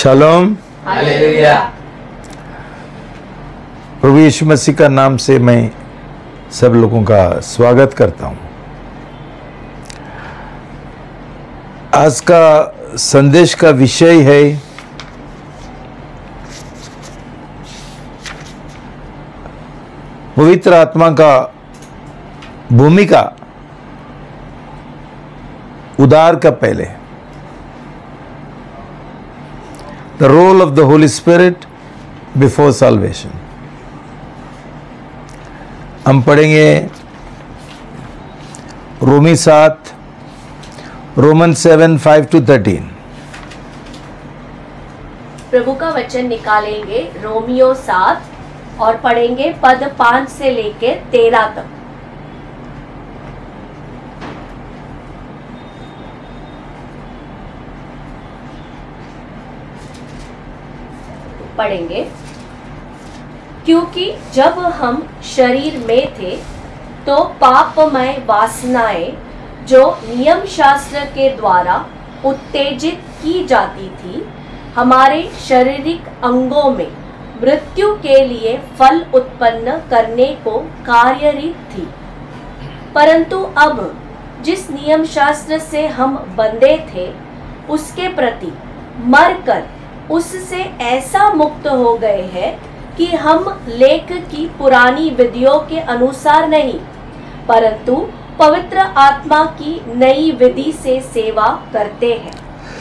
Shalom. Hallelujah. प्रभु यीशु मसीह का नाम से मैं सब लोगों का स्वागत करता हूं। आज का संदेश का विषय है पवित्र आत्मा का भूमिका उद्धार का पहले, the role of the holy spirit before salvation. हम पढ़ेंगे रोमी 7, रोमन 7, 5 to 13। प्रभु का वचन निकालेंगे रोमियो 7 और पढ़ेंगे पद 5 से लेकर 13 तक। पढ़ेंगे, क्योंकि जब हम शरीर में थे तो पापमय वासनाएं जो नियम शास्त्र के द्वारा उत्तेजित की जाती थी हमारे शारीरिक अंगों में मृत्यु के लिए फल उत्पन्न करने को कार्यरत थी। परंतु अब जिस नियम शास्त्र से हम बंधे थे उसके प्रति मरकर उससे ऐसा मुक्त हो गए हैं कि हम लेख की पुरानी विधियों के अनुसार नहीं परंतु पवित्र आत्मा की नई विधि से सेवा करते हैं।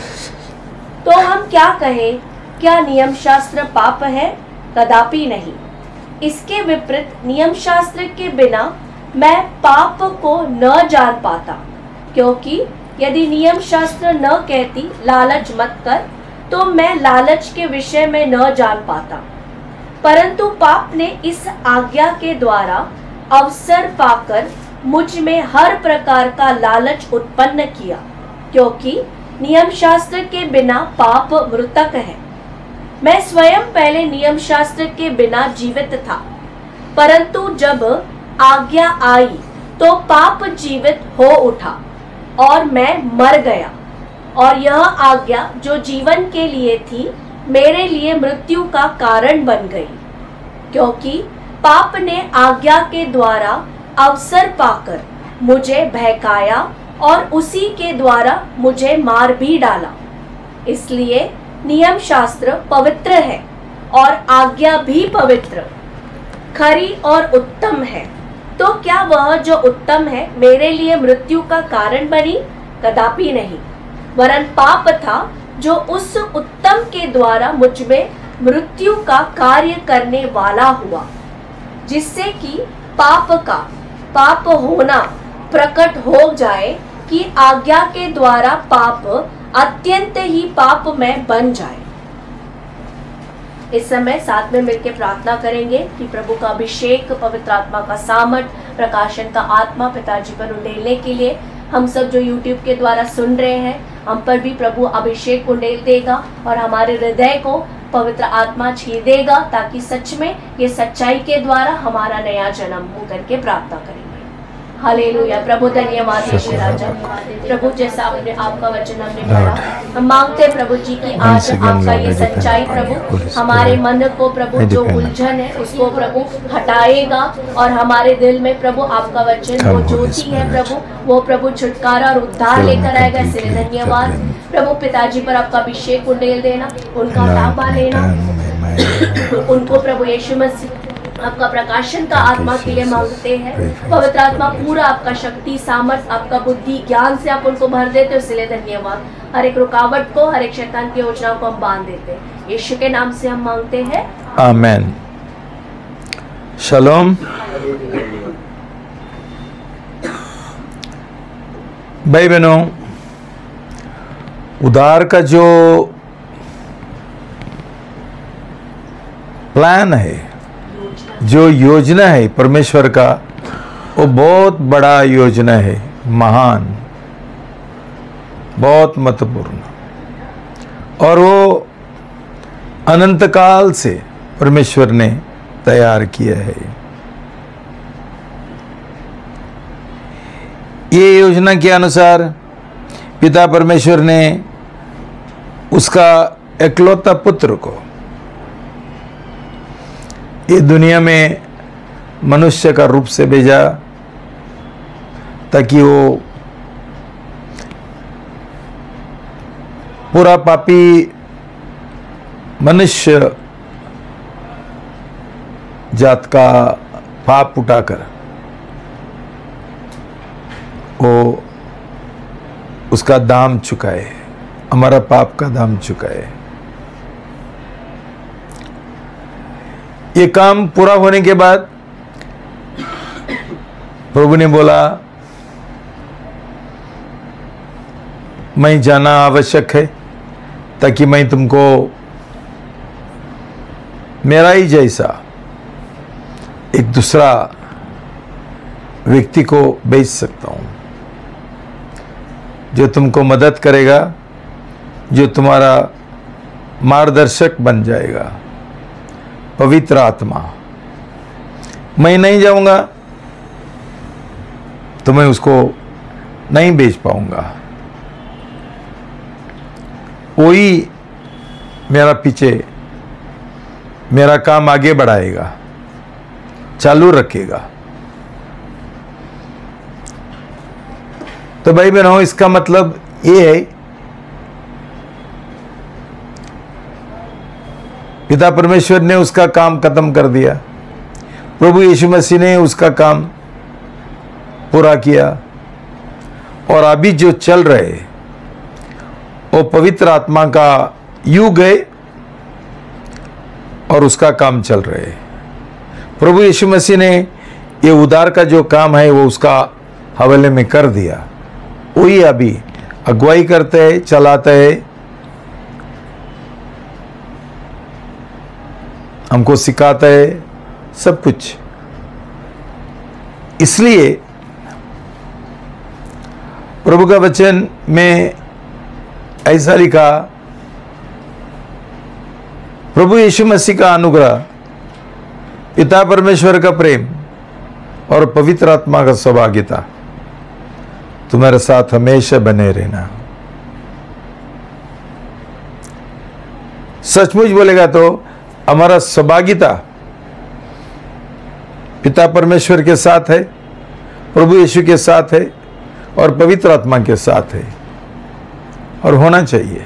तो हम क्या कहें? क्या नियम शास्त्र पाप है? कदापि नहीं। इसके विपरीत नियम शास्त्र के बिना मैं पाप को न जान पाता, क्योंकि यदि नियम शास्त्र न कहती लालच मत कर तो मैं लालच के विषय में न जान पाता। परंतु पाप ने इस आज्ञा के द्वारा अवसर पाकर मुझ में हर प्रकार का लालच उत्पन्न किया, क्योंकि नियम शास्त्र के बिना पाप मृतक है। मैं स्वयं पहले नियम शास्त्र के बिना जीवित था, परंतु जब आज्ञा आई तो पाप जीवित हो उठा और मैं मर गया, और यह आज्ञा जो जीवन के लिए थी मेरे लिए मृत्यु का कारण बन गई, क्योंकि पाप ने आज्ञा के द्वारा अवसर पाकर मुझे बहकाया और उसी के द्वारा मुझे मार भी डाला। इसलिए नियम शास्त्र पवित्र है और आज्ञा भी पवित्र, खरी और उत्तम है। तो क्या वह जो उत्तम है मेरे लिए मृत्यु का कारण बनी? कदापि नहीं, वरन पाप था जो उस उत्तम के द्वारा मुझ में मृत्यु का कार्य करने वाला हुआ, जिससे कि पाप का पाप होना प्रकट हो जाए कि आज्ञा के द्वारा पाप अत्यंत ही पाप में बन जाए। इस समय साथ में मिलकर प्रार्थना करेंगे कि प्रभु का अभिषेक, पवित्र आत्मा का सामर्थ, प्रकाशन का आत्मा पिताजी पर उंडेलने के लिए हम सब जो YouTube के द्वारा सुन रहे हैं हम पर भी प्रभु अभिषेक उंडेल देगा और हमारे हृदय को पवित्र आत्मा छीन देगा, ताकि सच में ये सच्चाई के द्वारा हमारा नया जन्म हो करके प्रार्थना करेंगे। हालेलुया। प्रभु धन्यवाद है राजा। प्रभु जैसा आपने आपका वचन हमने पढ़ा, हम मांगते हैं प्रभु जी की आज आपका ये सच्चाई प्रभु हमारे मन को प्रभु जो उलझन है उसको प्रभु हटाएगा और हमारे दिल में प्रभु आपका वचन वो ज्योति है प्रभु वो प्रभु छुटकारा और उद्धार लेकर आएगा। इसलिए धन्यवाद प्रभु। पिताजी पर आपका अभिषेक उंडेल देना, उनका लाभा लेना, उनको प्रभु यीशु मसीह आपका प्रकाशन का आत्मा के लिए मांगते हैं। पवित्र आत्मा पूरा आपका शक्ति, सामर्थ, आपका बुद्धि, ज्ञान से आप उनको भर देते हो, इसलिए धन्यवाद। हर एक रुकावट को, हर एक शैतान की योजना को हम बांध देते हैं। यीशु के नाम से हम मांगते हैं, आमेन। शालोम। भाई बहनों, उद्धार का जो प्लान है, जो योजना है परमेश्वर का, वो बहुत बड़ा योजना है, महान, बहुत महत्वपूर्ण, और वो अनंत काल से परमेश्वर ने तैयार किया है। ये योजना के अनुसार पिता परमेश्वर ने उसका एकलौता पुत्र को ये दुनिया में मनुष्य का रूप से भेजा ताकि वो पूरा पापी मनुष्य जात का पाप उठाकर वो उसका दाम चुकाए, हमारा पाप का दाम चुकाए। ये काम पूरा होने के बाद प्रभु ने बोला मैं जाना आवश्यक है ताकि मैं तुमको मेरा ही जैसा एक दूसरा व्यक्ति को भेज सकता हूं जो तुमको मदद करेगा, जो तुम्हारा मार्गदर्शक बन जाएगा, पवित्र आत्मा। मैं नहीं जाऊंगा तो मैं उसको नहीं भेज पाऊंगा, वही मेरा पीछे मेरा काम आगे बढ़ाएगा, चालू रखेगा। तो भाई बहनों, इसका मतलब ये है पिता परमेश्वर ने उसका काम खत्म कर दिया, प्रभु यीशु मसीह ने उसका काम पूरा किया, और अभी जो चल रहे वो पवित्र आत्मा का युग है और उसका काम चल रहे। प्रभु यीशु मसीह ने ये उद्धार का जो काम है वो उसका हवाले में कर दिया, वही अभी अगुवाई करते हैं, चलाते हैं, हमको सिखाता है सब कुछ। इसलिए प्रभु का वचन में ऐसा लिखा, प्रभु यीशु मसीह का अनुग्रह, पिता परमेश्वर का प्रेम और पवित्र आत्मा का सहभागिता तुम्हारे साथ हमेशा बने रहना। सचमुच बोलेगा तो हमारा सहभागिता पिता परमेश्वर के साथ है, प्रभु यीशु के साथ है और पवित्र आत्मा के साथ है, और होना चाहिए।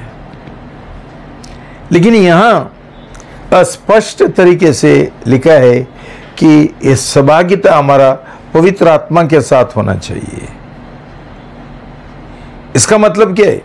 लेकिन यहां स्पष्ट तरीके से लिखा है कि ये सहभागिता हमारा पवित्र आत्मा के साथ होना चाहिए। इसका मतलब क्या है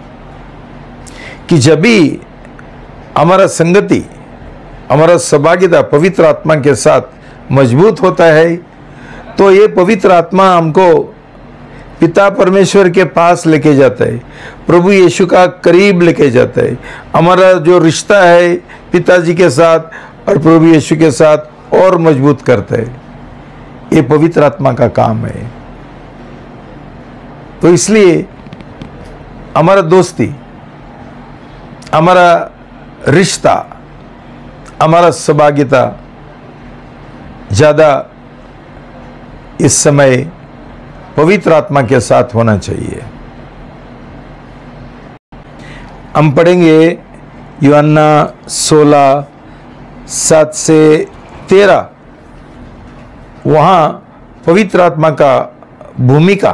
कि जब भी हमारा संगति, हमारा सहभागिता पवित्र आत्मा के साथ मजबूत होता है, तो ये पवित्र आत्मा हमको पिता परमेश्वर के पास लेके जाता है, प्रभु यीशु का करीब लेके जाता है। हमारा जो रिश्ता है पिताजी के साथ और प्रभु यीशु के साथ और मजबूत करता है। ये पवित्र आत्मा का काम है। तो इसलिए हमारा दोस्ती, हमारा रिश्ता, हमारा सहभागिता ज्यादा इस समय पवित्र आत्मा के साथ होना चाहिए। हम पढ़ेंगे यूहन्ना 16:7 से 13। वहां पवित्र आत्मा का भूमिका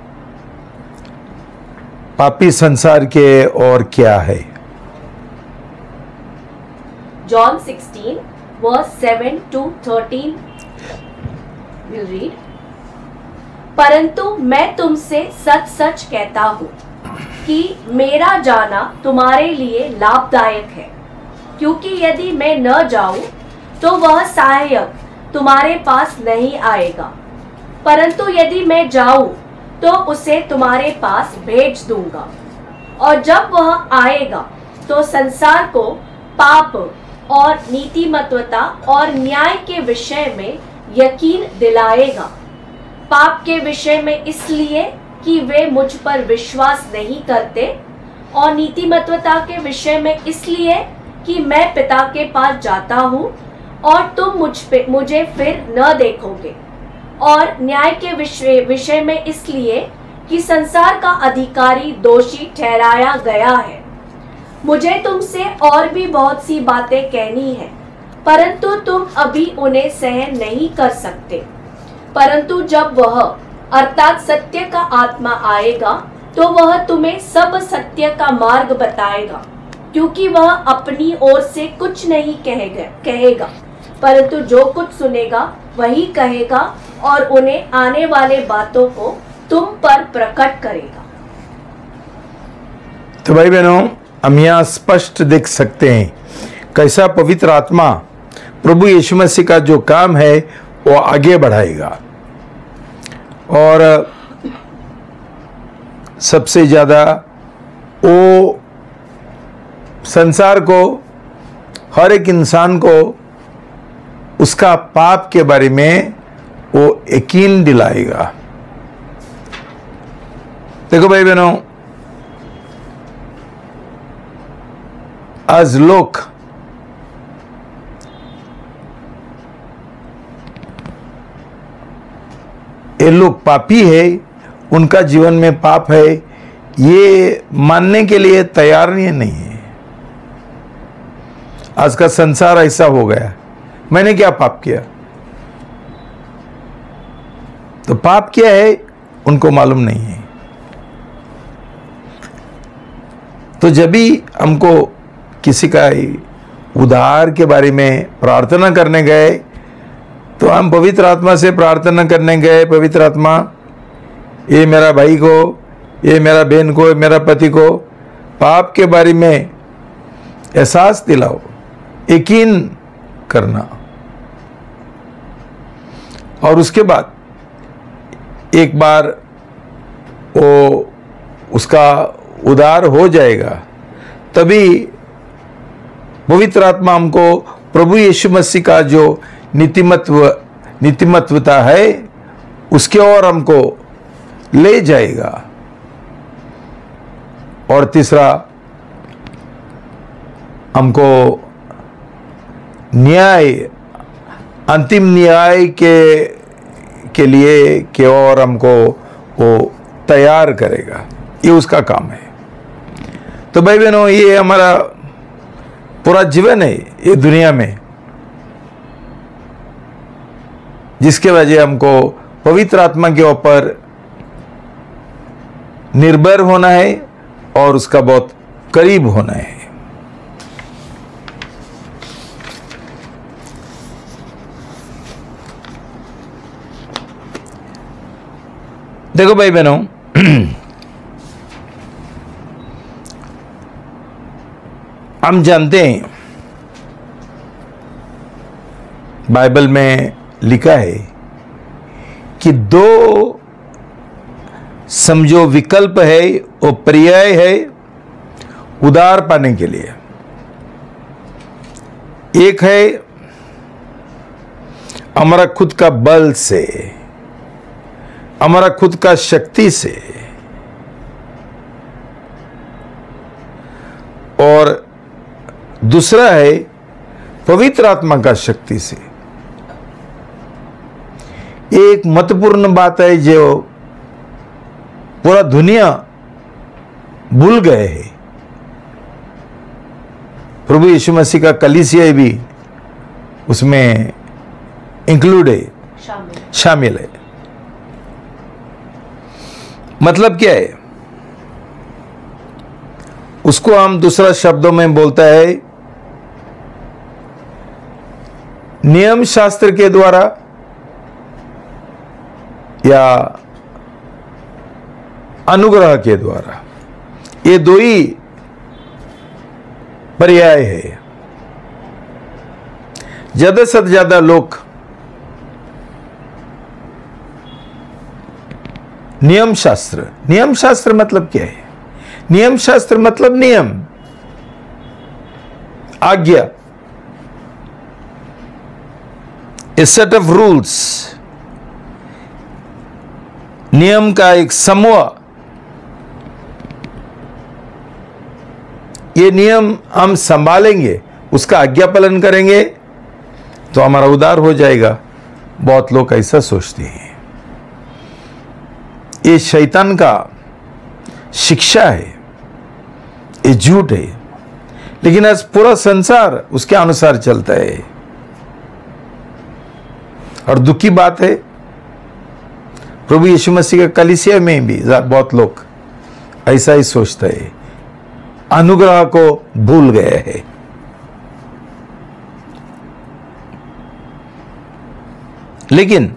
पापी संसार के और क्या है। John 16 verse 7 to 13 will read, परंतु मैं तुमसे सच सच कहता हूँ कि मेरा जाना तुम्हारे लिए लाभदायक है, क्योंकि यदि मैं न जाऊं तो वह सहायक तुम्हारे पास नहीं आएगा, परंतु यदि मैं जाऊं तो उसे तुम्हारे पास भेज दूंगा। और जब वह आएगा तो संसार को पाप और नीतिमत्वता और न्याय के विषय में यकीन दिलाएगा। पाप के विषय में इसलिए कि वे मुझ पर विश्वास नहीं करते, और नीतिमत्वता के विषय में इसलिए कि मैं पिता के पास जाता हूँ और तुम मुझे फिर न देखोगे, और न्याय के विषय में इसलिए कि संसार का अधिकारी दोषी ठहराया गया है। मुझे तुमसे और भी बहुत सी बातें कहनी है, परंतु तुम अभी उन्हें सहन नहीं कर सकते। परंतु जब वह अर्थात सत्य का आत्मा आएगा तो वह तुम्हें सब सत्य का मार्ग बताएगा, क्योंकि वह अपनी ओर से कुछ नहीं कहेगा, परंतु जो कुछ सुनेगा वही कहेगा और उन्हें आने वाले बातों को तुम पर प्रकट करेगा। तो भाई बहनों, हम यहाँ स्पष्ट देख सकते हैं कैसा पवित्र आत्मा प्रभु यीशु मसीह का जो काम है वो आगे बढ़ाएगा। और सबसे ज़्यादा वो संसार को, हर एक इंसान को उसका पाप के बारे में वो यकीन दिलाएगा। देखो भाई बहनों, आज लोग ये लोग पापी है, उनका जीवन में पाप है, ये मानने के लिए तैयार नहीं है। आज का संसार ऐसा हो गया, मैंने क्या पाप किया? तो पाप क्या है उनको मालूम नहीं है। तो जब भी हमको किसी का उद्धार के बारे में प्रार्थना करने गए तो हम पवित्र आत्मा से प्रार्थना करने गए, पवित्र आत्मा ये मेरा भाई को, ये मेरा बहन को, मेरा पति को पाप के बारे में एहसास दिलाओ, यकीन करना। और उसके बाद एक बार वो उसका उद्धार हो जाएगा, तभी पवित्र आत्मा हमको प्रभु यीशु मसीह का जो नीतिमत्वता है उसके ओर हमको ले जाएगा। और तीसरा, हमको न्याय, अंतिम न्याय के लिए के और हमको वो तैयार करेगा, ये उसका काम है। तो भाई बहनों, ये हमारा पूरा जीवन है ये दुनिया में, जिसके वजह हमको पवित्र आत्मा के ऊपर निर्भर होना है और उसका बहुत करीब होना है। देखो भाई बहनों, हम जानते हैं बाइबल में लिखा है कि दो समझो विकल्प है, वो पर्याय है उद्धार पाने के लिए। एक है हमारा खुद का बल से, हमारा खुद का शक्ति से, और दूसरा है पवित्र आत्मा का शक्ति से। एक महत्वपूर्ण बात है जो पूरा दुनिया भूल गए है। प्रभु यीशु मसीह का कलीसिया भी उसमें इंक्लूड है, शामिल है। मतलब क्या है? उसको हम दूसरा शब्दों में बोलता है नियम शास्त्र के द्वारा या अनुग्रह के द्वारा। ये दो ही पर्याय है। ज्यादा से ज्यादा लोग नियम शास्त्र मतलब क्या है? नियम शास्त्र मतलब नियम, आज्ञा, ए सेट ऑफ रूल्स, नियम का एक समूह। ये नियम हम संभालेंगे, उसका आज्ञा पालन करेंगे तो हमारा उद्धार हो जाएगा। बहुत लोग ऐसा सोचते हैं। ये शैतान का शिक्षा है, ये झूठ है। लेकिन आज पूरा संसार उसके अनुसार चलता है। और दुख की बात है, प्रभु यीशु मसीह के कलीसिया में भी बहुत लोग ऐसा ही सोचते हैं, अनुग्रह को भूल गए हैं। लेकिन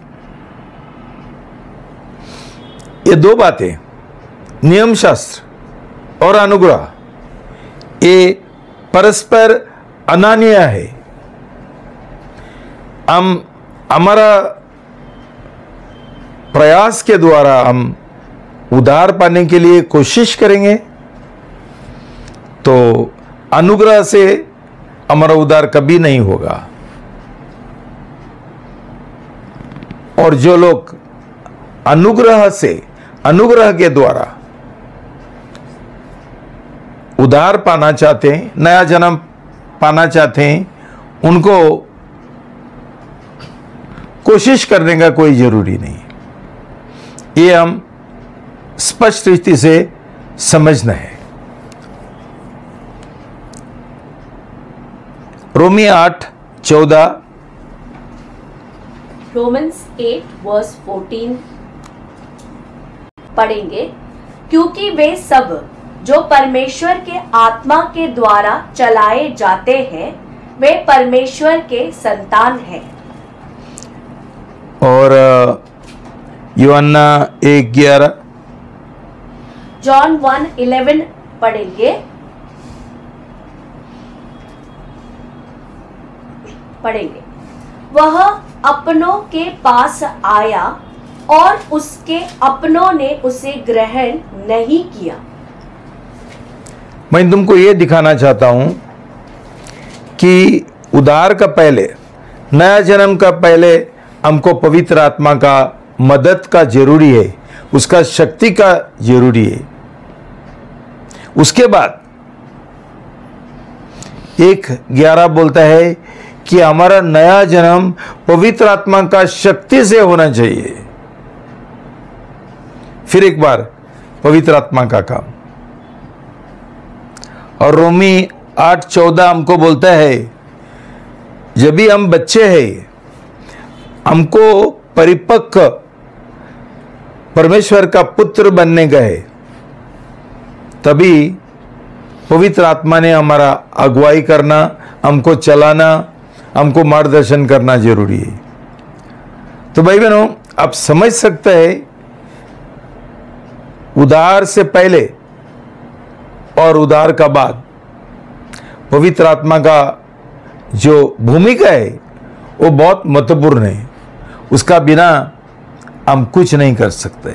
ये दो बातें, नियम शास्त्र और अनुग्रह, ये परस्पर अनान्य है। हम हमारा प्रयास के द्वारा हम उद्धार पाने के लिए कोशिश करेंगे तो अनुग्रह से हमारा उद्धार कभी नहीं होगा। और जो लोग अनुग्रह के द्वारा उद्धार पाना चाहते हैं, नया जन्म पाना चाहते हैं, उनको कोशिश करने का कोई जरूरी नहीं। ये हम स्पष्ट रीति से समझना है। रोमी 8:14, रोमन्स 8:14 पढ़ेंगे। क्योंकि वे सब जो परमेश्वर के आत्मा के द्वारा चलाए जाते हैं वे परमेश्वर के संतान हैं। और यूहन्ना 1:11, जॉन 1:11 पढ़ेंगे। वह अपनों के पास आया और उसके अपनों ने उसे ग्रहण नहीं किया। मैं तुमको ये दिखाना चाहता हूं कि उद्धार का पहले, नया जन्म का पहले हमको पवित्र आत्मा का मदद का जरूरी है, उसका शक्ति का जरूरी है। उसके बाद 1:11 बोलता है कि हमारा नया जन्म पवित्र आत्मा का शक्ति से होना चाहिए। फिर एक बार पवित्र आत्मा का काम। और रोमी 8:14 हमको बोलता है जब भी हम बच्चे हैं, हमको परिपक्व परमेश्वर का पुत्र बनने गए, तभी पवित्र आत्मा ने हमारा अगुवाई करना, हमको चलाना, हमको मार्गदर्शन करना जरूरी है। तो भाई बहनों, आप समझ सकते हैं उद्धार से पहले और उद्धार का बाद पवित्र आत्मा का जो भूमिका है वो बहुत महत्वपूर्ण है। उसका बिना हम कुछ नहीं कर सकते।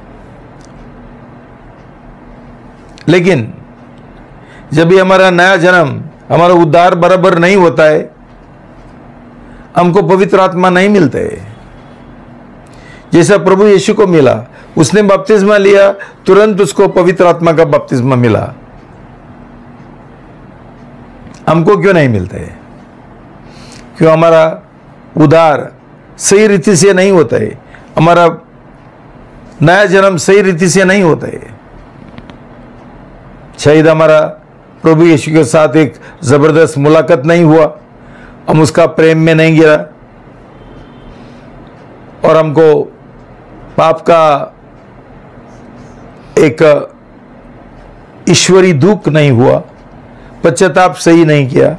लेकिन जब भी हमारा नया जन्म, हमारा उद्धार बराबर नहीं होता है, हमको पवित्र आत्मा नहीं मिलता है। जैसा प्रभु यीशु को मिला, उसने बपतिस्मा लिया, तुरंत उसको पवित्र आत्मा का बपतिस्मा मिला। हमको क्यों नहीं मिलता है? क्यों हमारा उद्धार सही रीति से नहीं होता है, हमारा नया जन्म सही रीति से नहीं होता है। शायद हमारा प्रभु यीशु के साथ एक जबरदस्त मुलाकात नहीं हुआ, हम उसका प्रेम में नहीं गिरा, और हमको पाप का एक ईश्वरी दुख नहीं हुआ, पश्चाताप सही नहीं किया।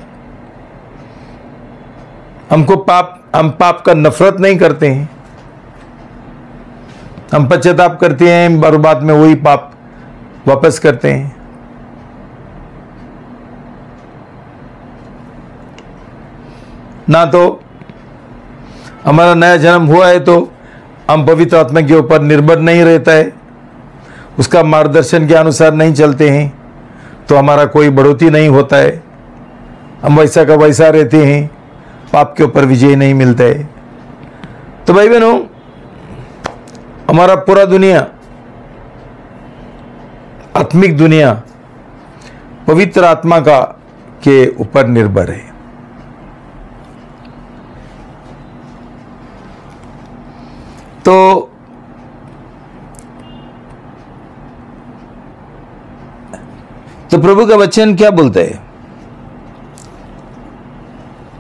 हम पाप का नफरत नहीं करते हैं, हम पश्चाताप करते हैं और बाद में वही पाप वापस करते हैं। ना तो हमारा नया जन्म हुआ है तो हम पवित्र आत्मा के ऊपर निर्भर नहीं रहता है, उसका मार्गदर्शन के अनुसार नहीं चलते हैं, तो हमारा कोई बढ़ोतरी नहीं होता है, हम वैसा का वैसा रहते हैं, पाप के ऊपर विजय नहीं मिलता है। तो भाई बहनों, हमारा पूरा दुनिया, आत्मिक दुनिया पवित्र आत्मा का के ऊपर निर्भर है। तो प्रभु का वचन क्या बोलता है?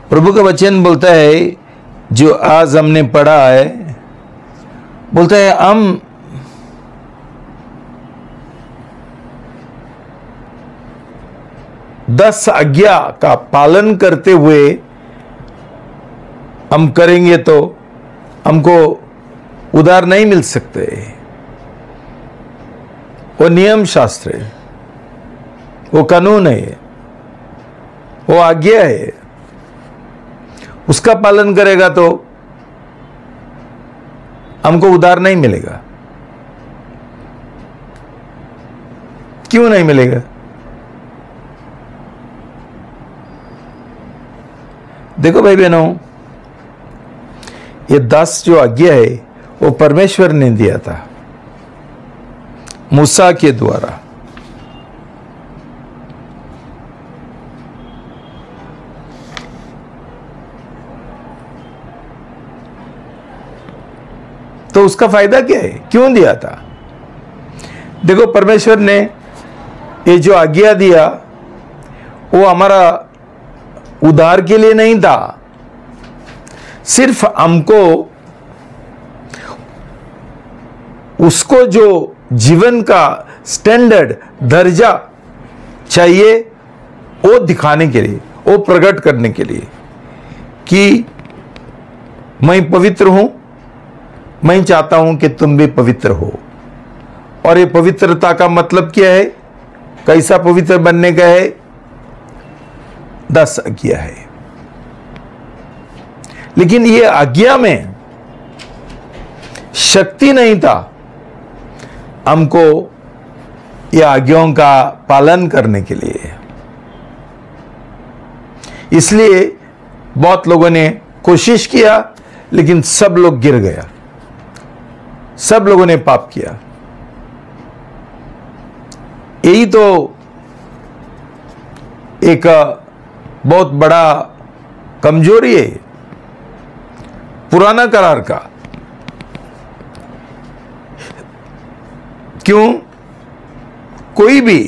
प्रभु का वचन बोलता है, जो आज हमने पढ़ा है, बोलता है हम दस आज्ञा का पालन करते हुए हम करेंगे तो हमको उधार नहीं मिल सकते। वो नियम शास्त्र है, वो कानून है, वो आज्ञा है, उसका पालन करेगा तो हमको उधार नहीं मिलेगा। क्यों नहीं मिलेगा? देखो भाई बहनों, ये 10 जो आज्ञा है वो परमेश्वर ने दिया था मूसा के द्वारा। तो उसका फायदा क्या है? क्यों दिया था? देखो, परमेश्वर ने ये जो आज्ञा दिया वो हमारा उद्धार के लिए नहीं था, सिर्फ हमको उसको जो जीवन का स्टैंडर्ड दर्जा चाहिए वो दिखाने के लिए, वो प्रकट करने के लिए कि मैं पवित्र हूं, मैं चाहता हूं कि तुम भी पवित्र हो। और ये पवित्रता का मतलब क्या है? कैसा पवित्र बनने का है? 10 आज्ञा है। लेकिन ये आज्ञा में शक्ति नहीं था हमको ये आज्ञाओं का पालन करने के लिए। इसलिए बहुत लोगों ने कोशिश किया, लेकिन सब लोग गिर गया, सब लोगों ने पाप किया। यही तो एक बहुत बड़ा कमजोरी है पुराना करार का। क्यों? कोई भी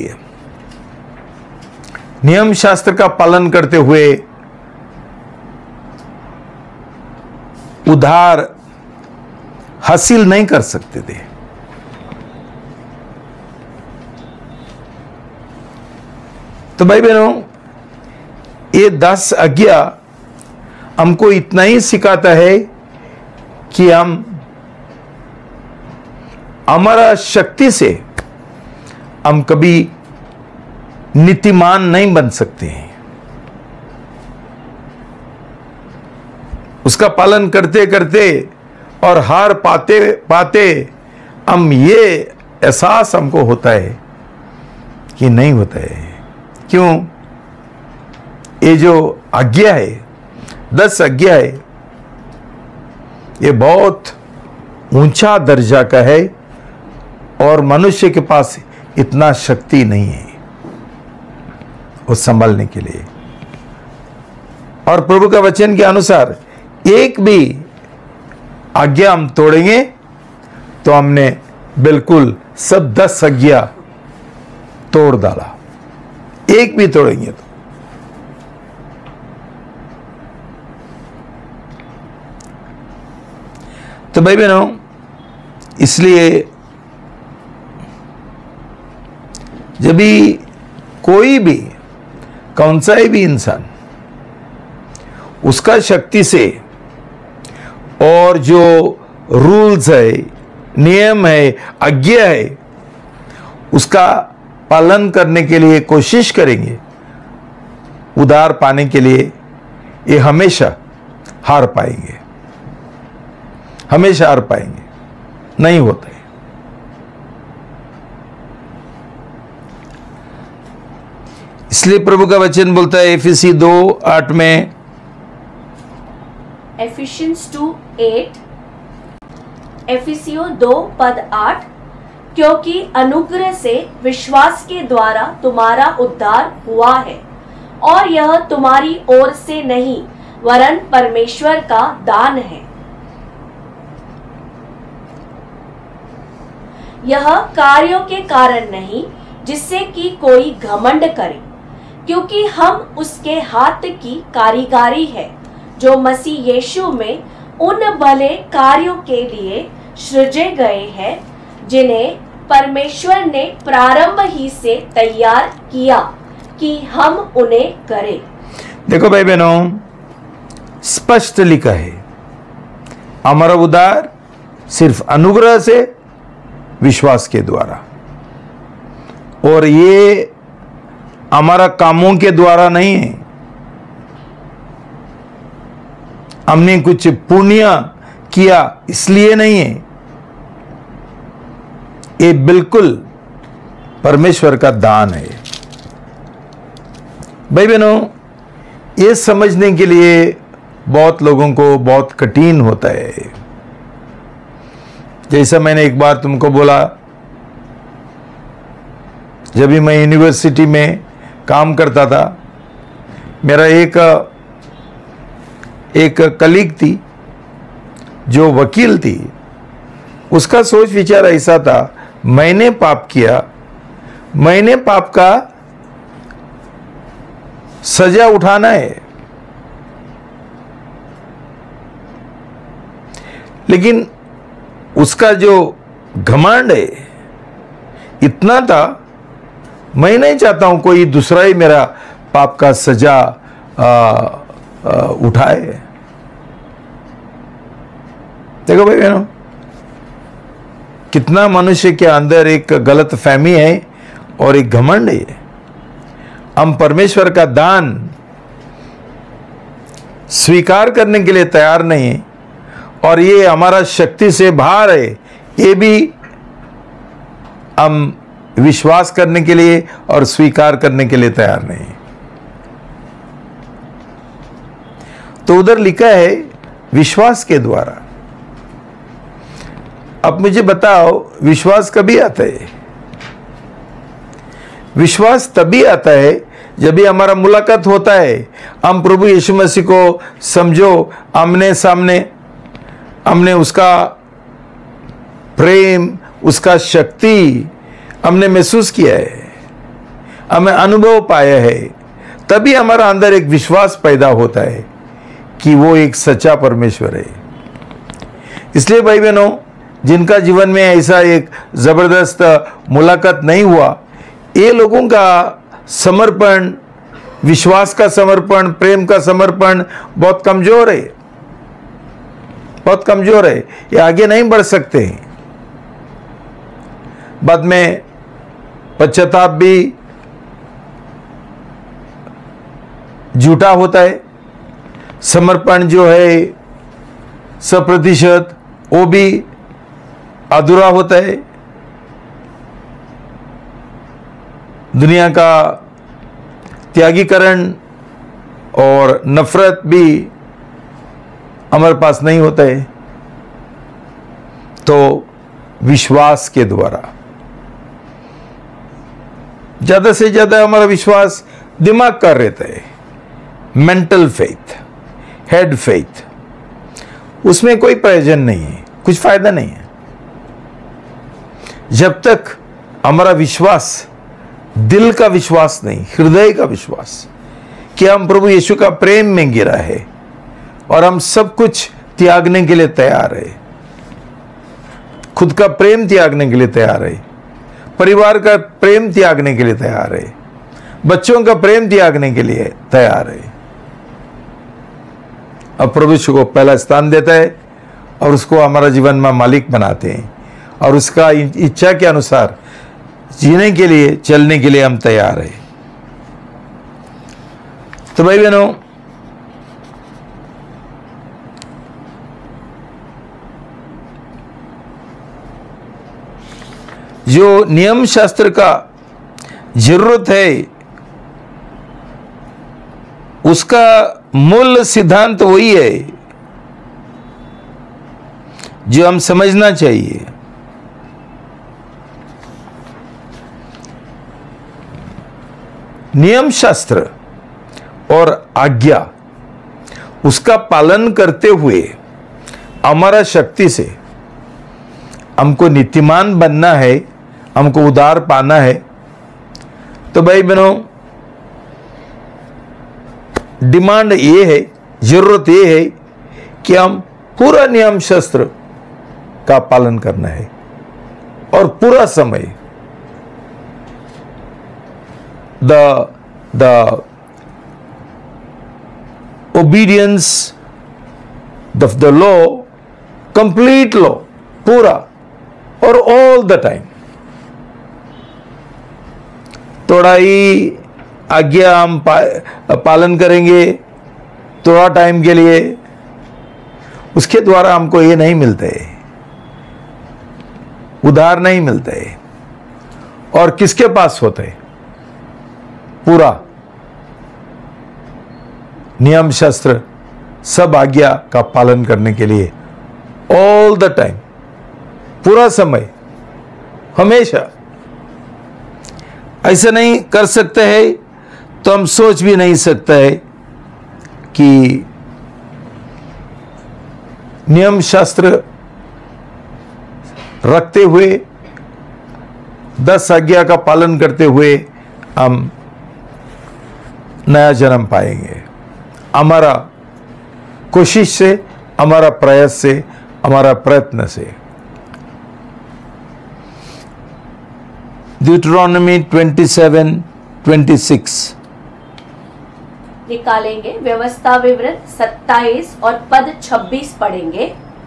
नियम शास्त्र का पालन करते हुए उद्धार हासिल नहीं कर सकते थे। तो भाई बहनों, ये 10 आज्ञा हमको इतना ही सिखाता है कि हम हमारा शक्ति से हम कभी नीतिमान नहीं बन सकते हैं। उसका पालन करते करते और हार पाते पाते हम ये एहसास हमको होता है कि नहीं होता है। क्यों? ये जो आज्ञा है, 10 आज्ञा है, ये बहुत ऊंचा दर्जा का है और मनुष्य के पास इतना शक्ति नहीं है वो संभालने के लिए। और प्रभु का वचन के अनुसार एक भी आज्ञा हम तोड़ेंगे तो हमने बिल्कुल सब 10 आज्ञा तोड़ डाला। एक भी तोड़ेंगे तो भाई बहनों, इसलिए जब भी कोई भी कौन सा भी इंसान उसका शक्ति से और जो रूल्स है, नियम है, आज्ञा है, उसका पालन करने के लिए कोशिश करेंगे उद्धार पाने के लिए, ये हमेशा हार पाएंगे, हमेशा हार पाएंगे। नहीं होता है। इसलिए प्रभु का वचन बोलता है एफिसी 2:8 में, एफिशियंस 2:8, एफिसियों 2:8, क्योंकि अनुग्रह से विश्वास के द्वारा तुम्हारा उद्धार हुआ है, और यह तुम्हारी ओर से नहीं वरन परमेश्वर का दान है। यह कार्यों के कारण नहीं, जिससे कि कोई घमंड करे, क्योंकि हम उसके हाथ की कारीगरी है जो मसीह यीशु में उन भले कार्यों के लिए सृजे गए हैं जिन्हें परमेश्वर ने प्रारंभ ही से तैयार किया कि हम उन्हें करें। देखो भाई बहनों, स्पष्ट लिखा है, हमारा उद्धार सिर्फ अनुग्रह से, विश्वास के द्वारा, और ये हमारा कामों के द्वारा नहीं है। हमने कुछ पुण्य किया इसलिए नहीं है। ये बिल्कुल परमेश्वर का दान है। भाई बहनों, ये समझने के लिए बहुत लोगों को बहुत कठिन होता है। जैसा मैंने एक बार तुमको बोला, जब भी मैं यूनिवर्सिटी में काम करता था, मेरा एक कलीग थी जो वकील थी। उसका सोच विचार ऐसा था, मैंने पाप किया, मैंने पाप का सजा उठाना है। लेकिन उसका जो घमंड है इतना था, मैं नहीं चाहता हूं कोई दूसरा ही मेरा पाप का सजा उठाए। देखो भाई बहनों, कितना मनुष्य के अंदर एक गलत फहमी है और एक घमंड है। हम परमेश्वर का दान स्वीकार करने के लिए तैयार नहीं है, और ये हमारा शक्ति से बाहर है, ये भी हम विश्वास करने के लिए और स्वीकार करने के लिए तैयार नहीं है। तो उधर लिखा है विश्वास के द्वारा। अब मुझे बताओ, विश्वास कभी आता है? विश्वास तभी आता है जब भी हमारा मुलाकात होता है, हम प्रभु यीशु मसीह को समझो आमने सामने, हमने उसका प्रेम, उसका शक्ति हमने महसूस किया है, हमें अनुभव पाया है, तभी हमारा अंदर एक विश्वास पैदा होता है कि वो एक सच्चा परमेश्वर है। इसलिए भाई बहनों, जिनका जीवन में ऐसा एक जबरदस्त मुलाकात नहीं हुआ, ये लोगों का समर्पण, विश्वास का समर्पण, प्रेम का समर्पण बहुत कमजोर है, बहुत कमजोर है। ये आगे नहीं बढ़ सकते हैं। बाद में पश्चाताप भी झूठा होता है। समर्पण जो है 100%, वो भी अधूरा होता है। दुनिया का त्यागीकरण और नफरत भी हमारे पास नहीं होता है। तो विश्वास के द्वारा ज्यादा से ज्यादा हमारा विश्वास दिमाग का रहता है, मेंटल फेथ, हेड फेथ, उसमें कोई प्रयोजन नहीं है, कुछ फायदा नहीं है। जब तक हमारा विश्वास दिल का विश्वास नहीं, हृदय का विश्वास कि हम प्रभु यीशु का प्रेम में गिरा है और हम सब कुछ त्यागने के लिए तैयार है, खुद का प्रेम त्यागने के लिए तैयार है, परिवार का प्रेम त्यागने के लिए तैयार है, बच्चों का प्रेम त्यागने के लिए तैयार है, अब प्रभु यीशु को पहला स्थान देता है और उसको हमारा जीवन में मालिक बनाते हैं, और उसका इच्छा के अनुसार जीने के लिए, चलने के लिए हम तैयार हैं। तो भाई बहनों, जो नियम शास्त्र का जरूरत है, उसका मूल सिद्धांत वही है जो हम समझना चाहिए। नियम शास्त्र और आज्ञा, उसका पालन करते हुए हमारा शक्ति से हमको नीतिमान बनना है, हमको उद्धार पाना है। तो भाई बहनों, डिमांड ये है, जरूरत ये है कि हम पूरा नियम शास्त्र का पालन करना है और पूरा समय the obedience the law, complete law, पूरा और ऑल द टाइम। थोड़ा ही आज्ञा हम पालन करेंगे थोड़ा टाइम के लिए, उसके द्वारा हमको ये नहीं मिलते, उधार नहीं मिलते। और किसके पास होते? पूरा नियम शास्त्र सब आज्ञा का पालन करने के लिए ऑल द टाइम, पूरा समय, हमेशा। ऐसा नहीं कर सकते हैं तो हम सोच भी नहीं सकते हैं कि नियम शास्त्र रखते हुए 10 आज्ञा का पालन करते हुए हम नया जन्म पाएंगे। हमारा कोशिश से, हमारा प्रयास से, हमारा प्रयत्न से। ड्यूटरोनॉमी 27:26 निकालेंगे। व्यवस्था विवरण 27 और पद 26 पढ़ेंगे।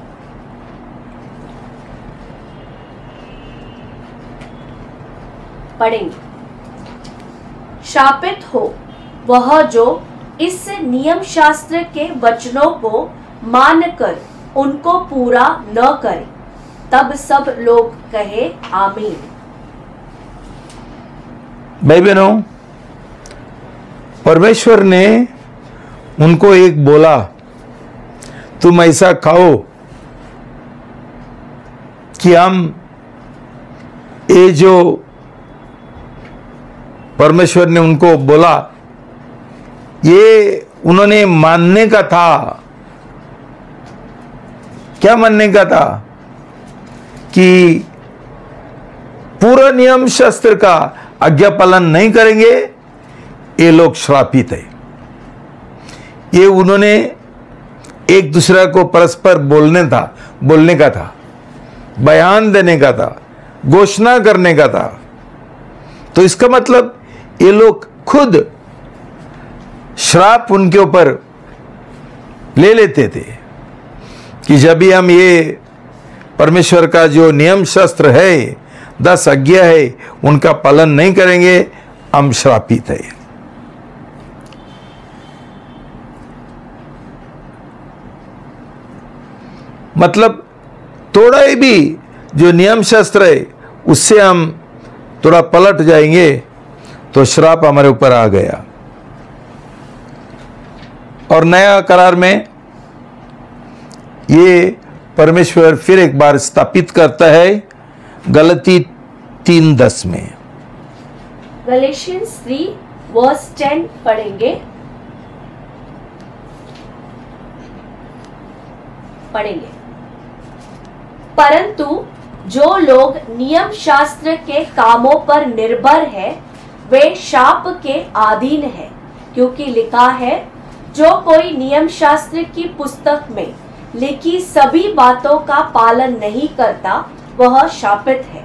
शापित हो वह जो इस नियम शास्त्र के वचनों को मानकर उनको पूरा न करे। तब सब लोग कहे आमीन। भाई बहनों, परमेश्वर ने उनको एक बोला, तुम ऐसा खाओ कि हम ये जो परमेश्वर ने उनको बोला, ये उन्होंने मानने का था। क्या मानने का था? कि पूरा नियम शास्त्र का आज्ञा पालन नहीं करेंगे, ये लोग श्रापित है। ये उन्होंने एक दूसरे को परस्पर बोलने का था, बयान देने का था, घोषणा करने का था। तो इसका मतलब ये लोग खुद श्राप उनके ऊपर ले लेते थे कि जब भी हम ये परमेश्वर का जो नियम शास्त्र है, 10 आज्ञा है, उनका पालन नहीं करेंगे, हम श्रापित है। मतलब थोड़ा ही भी जो नियम शास्त्र है उससे हम थोड़ा पलट जाएंगे तो श्राप हमारे ऊपर आ गया। और नया करार में ये परमेश्वर फिर एक बार स्थापित करता है गलती 3:10 में। गलेशियंस 3:10 पढ़ेंगे। परंतु जो लोग नियम शास्त्र के कामों पर निर्भर है वे शाप के अधीन है, क्योंकि लिखा है, जो कोई नियम शास्त्र की पुस्तक में लिखी सभी बातों का पालन नहीं करता वह शापित है।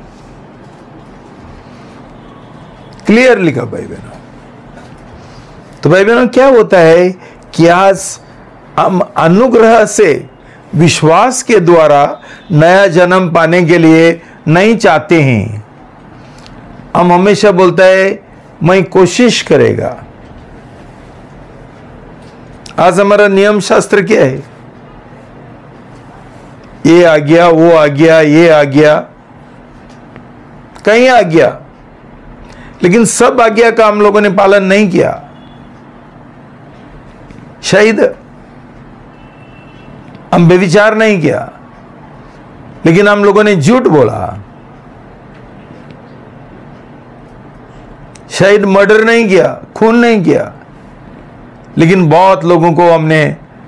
क्लियर लिखा भाई बहनों। तो भाई बहनों, क्या होता है कि आज हम अनुग्रह से, विश्वास के द्वारा नया जन्म पाने के लिए नहीं चाहते हैं। हम हमेशा बोलता है मैं कोशिश करेगा। आज हमारा नियम शास्त्र क्या है? ये आ गया, वो आ गया, ये आ गया, कहीं आ गया, लेकिन सब आज्ञा का हम लोगों ने पालन नहीं किया। शायद हम व्यभिचार नहीं किया, लेकिन हम लोगों ने झूठ बोला। शायद मर्डर नहीं किया, खून नहीं किया, लेकिन बहुत लोगों को हमने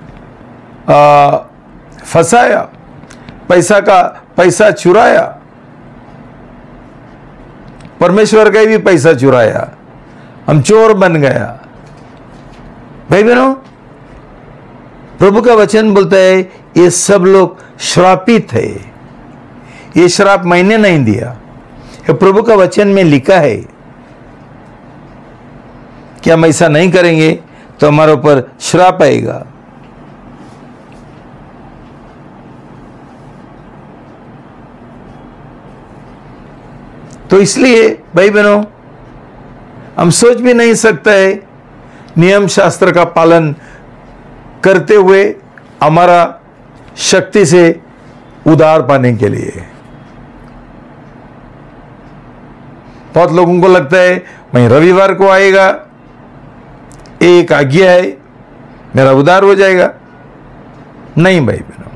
फंसाया, पैसा चुराया, परमेश्वर का भी पैसा चुराया, हम चोर बन गया। भाई बहनों, प्रभु का वचन बोलता है ये सब लोग श्रापित है। ये श्राप मैंने नहीं दिया, ये प्रभु का वचन में लिखा है कि हम ऐसा नहीं करेंगे तो हमारे ऊपर श्राप आएगा। तो इसलिए भाई बहनों, हम सोच भी नहीं सकते है नियम शास्त्र का पालन करते हुए हमारा शक्ति से उद्धार पाने के लिए। बहुत लोगों को लगता है मैं रविवार को आएगा, एक आज्ञा है, मेरा उद्धार हो जाएगा। नहीं भाई बहनों,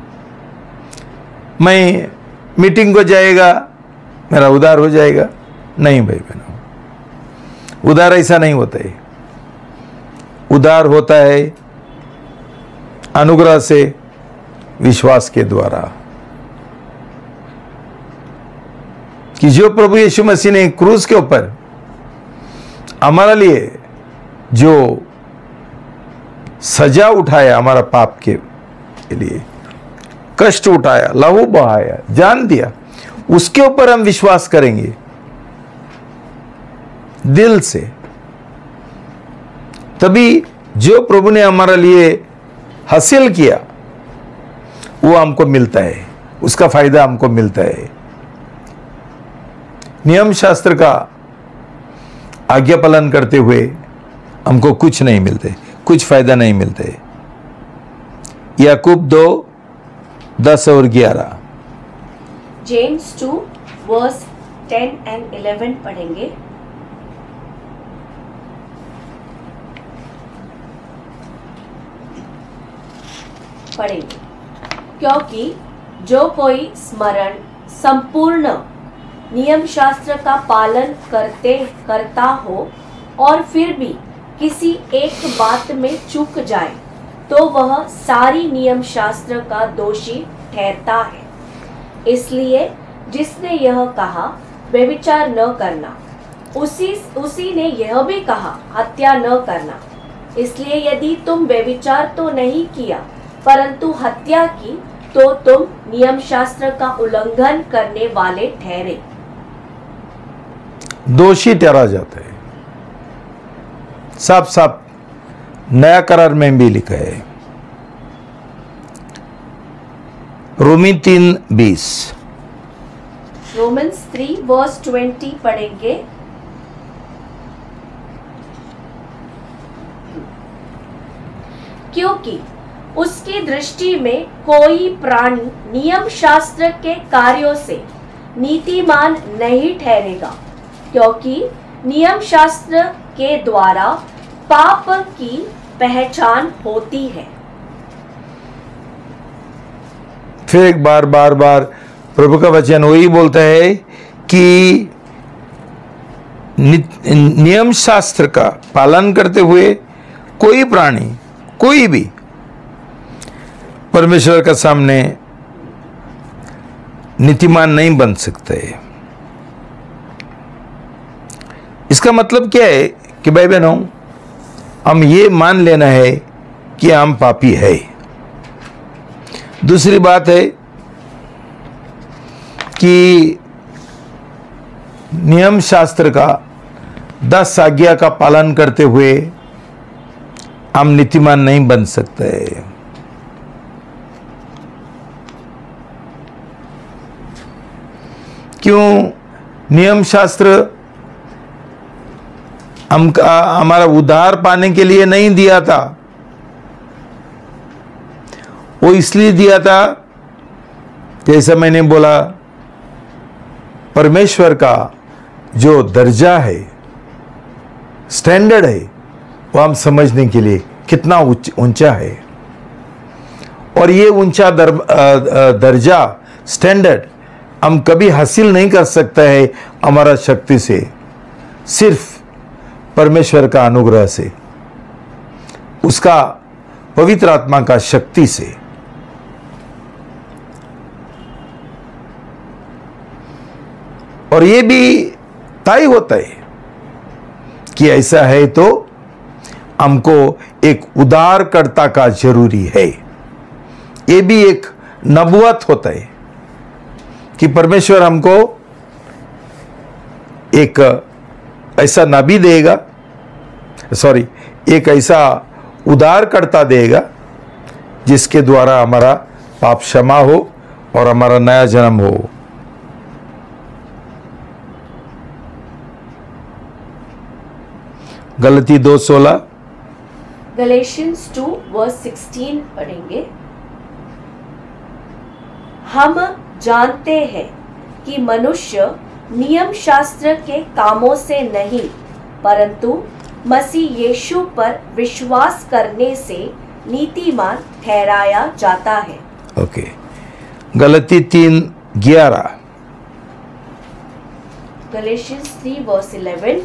मैं मीटिंग को जाएगा, मेरा उद्धार हो जाएगा। नहीं भाई बहनों, उद्धार ऐसा नहीं होता है। उद्धार होता है अनुग्रह से, विश्वास के द्वारा, कि जो प्रभु यीशु मसीह ने क्रूस के ऊपर हमारे लिए जो सजा उठाया, हमारा पाप के लिए कष्ट उठाया, लहू बहाया, जान दिया, उसके ऊपर हम विश्वास करेंगे दिल से, तभी जो प्रभु ने हमारे लिए हासिल किया वो हमको मिलता है, उसका फायदा हमको मिलता है। नियम शास्त्र का आज्ञा पालन करते हुए हमको कुछ नहीं मिलते, कुछ फायदा नहीं मिलते। याकूब 2:10 और 11। जेम्स 2 वर्स 10 and 11 पढ़ेंगे। क्योंकि जो कोई स्मरण संपूर्ण नियम शास्त्र का पालन करता हो और फिर भी किसी एक बात में चूक जाए तो वह सारी नियम शास्त्र का दोषी ठहरता है। इसलिए जिसने यह कहा व्यभिचार न करना, उसी ने यह भी कहा हत्या न करना। इसलिए यदि तुम व्यभिचार तो नहीं किया परंतु हत्या की तो तुम नियम शास्त्र का उल्लंघन करने वाले ठहरे, दोषी ठहरा जाता है। साफ साफ नया करार में भी लिखा है, रोमी 3:20। रोमन्स 3 वर्स 20 पढ़ेंगे। क्योंकि उसकी दृष्टि में कोई प्राणी नियम शास्त्र के कार्यों से नीतिमान नहीं ठहरेगा, क्योंकि नियम शास्त्र के द्वारा पाप की पहचान होती है। फिर एक बार प्रभु का वचन वही बोलता है कि नियम शास्त्र का पालन करते हुए कोई प्राणी, कोई भी परमेश्वर के सामने नीतिमान नहीं बन सकते। इसका मतलब क्या है कि भाई बहनों, हम ये मान लेना है कि हम पापी है। दूसरी बात है कि नियम शास्त्र का 10 आज्ञा का पालन करते हुए हम नीतिमान नहीं बन सकते। क्यों? नियम शास्त्र हमारा उद्धार पाने के लिए नहीं दिया था, वो इसलिए दिया था, जैसा मैंने बोला, परमेश्वर का जो दर्जा है, स्टैंडर्ड है, वो हम समझने के लिए कितना ऊंचा है। और ये ऊंचा दर्जा, स्टैंडर्ड हम कभी हासिल नहीं कर सकता है हमारा शक्ति से, सिर्फ परमेश्वर का अनुग्रह से, उसका पवित्र आत्मा का शक्ति से। और ये भी तय होता है कि ऐसा है तो हमको एक उद्धारकर्ता का जरूरी है। ये भी एक नबूवत होता है कि परमेश्वर हमको एक ऐसा नबी देगा, एक ऐसा उद्धारकर्ता देगा जिसके द्वारा हमारा पाप क्षमा हो और हमारा नया जन्म हो। गलती 2:16, गलेशियंस 2:16 पढ़ेंगे। हम जानते हैं कि मनुष्य नियम शास्त्र के कामों से नहीं परंतु मसीह यीशु पर विश्वास करने से नीतिमान ठहराया जाता है। ओके। गलती 3:11, गलेशियंस 3:11,